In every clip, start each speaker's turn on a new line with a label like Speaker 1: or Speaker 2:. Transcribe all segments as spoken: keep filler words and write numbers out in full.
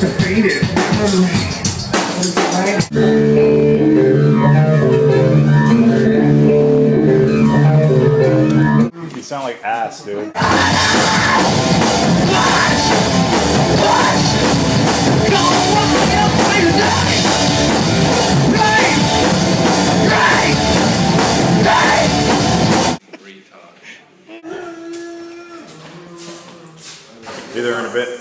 Speaker 1: the faded memory.
Speaker 2: You sound like ass, dude. Be there in a bit.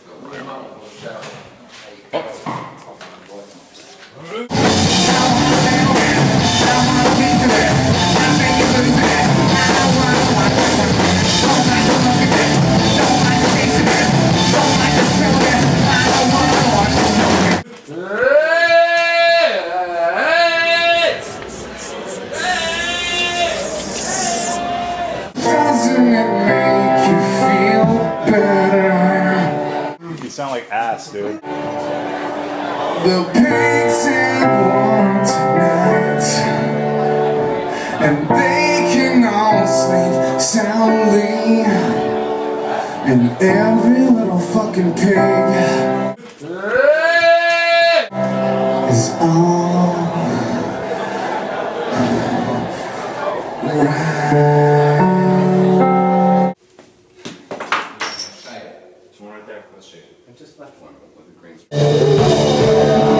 Speaker 1: Doesn't it make you feel better?
Speaker 2: You sound like ass, dude.
Speaker 1: The pigs have won tonight, and they can all sleep soundly, and every little fucking pig is all right.
Speaker 3: There's one right there. Let's shake it. I just left one with the green screen.